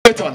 Beton.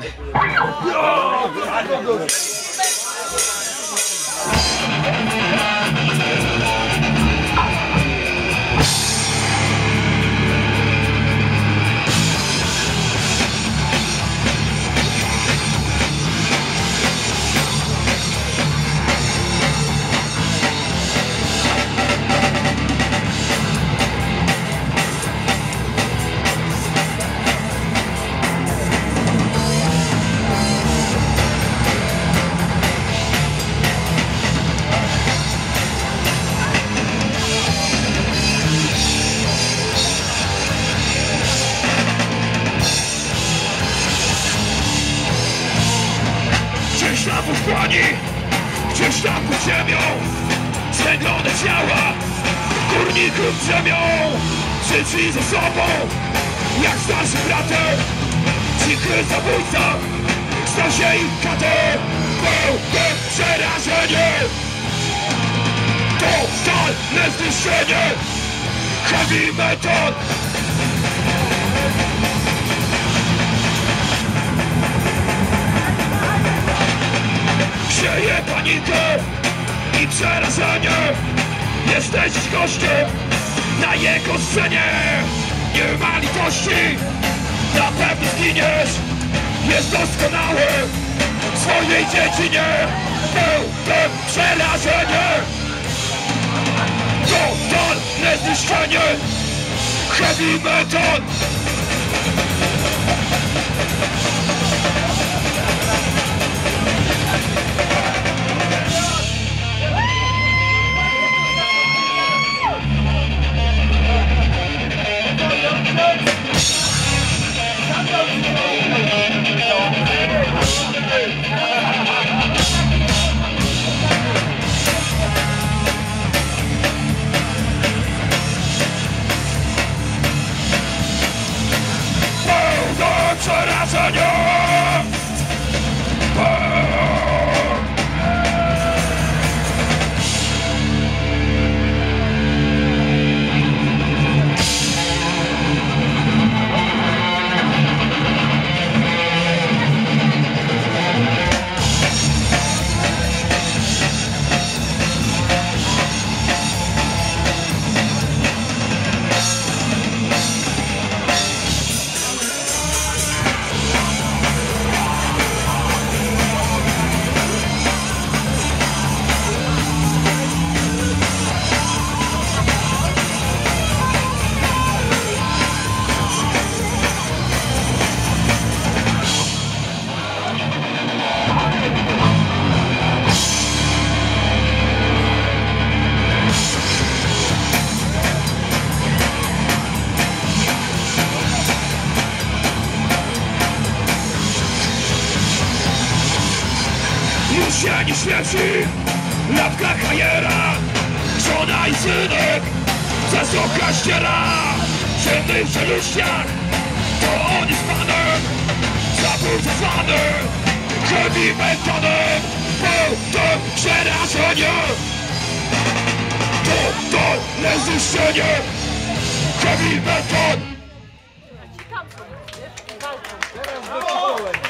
Gdzieś tam pod pani, gdzieś tam pod ziemią, zwęglone ciała górników drzemią. Życi ze sobą, jak starszy bratem, cichy zabójca, stał się ich katem. Pełne przerażenie, totalne zniszczenie, heavy metal. Sieje panikę i przerażenie. Jesteś gościem na jego scenie. Nie ma litości, na pewno zginiesz. Jest doskonały w swojej dziedzinie. Pełne przerażenie, totalne zniszczenie, heavy metal. Przerażenie! Już się nie świeci latka kajera, żona i synek przez oka ściera. W ciemnych czeluściach to on jest panem, zabójca zwany heavy metanem. Pełne przerażenie, totalne zniszczenie, heavy metal. Teraz